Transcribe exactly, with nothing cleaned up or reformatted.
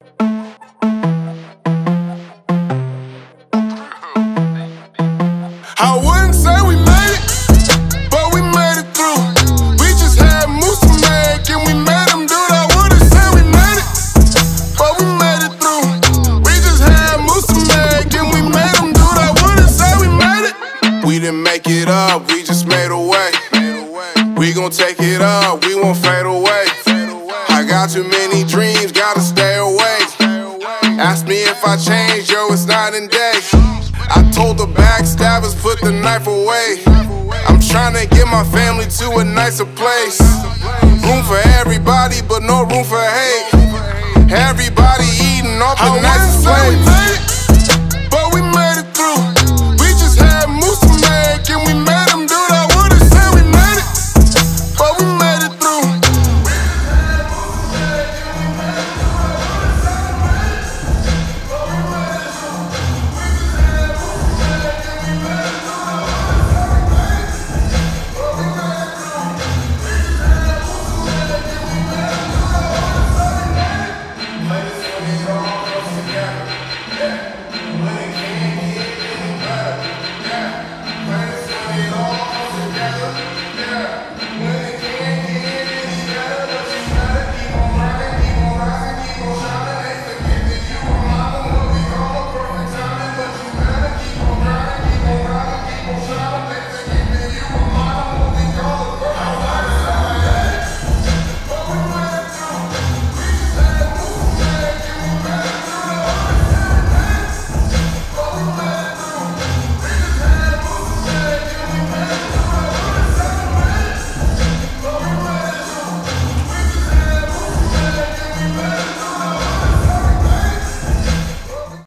I wouldn't say we made it, but we made it through. We just had moves to make and we made them do it. I wouldn't say we made it, but we made it through. We just had moves to make and we made them do it. I wouldn't say we made it. We didn't make it up, we just made a way. We gon' take it up, we won't fade away. I got too many dreams, gotta stay awake. Ask me if I changed, yo, it's night and day. I told the backstabbers, put the knife away. I'm tryna get my family to a nicer place. Room for everybody, but no room for hate. Everybody eating off the nicest plate.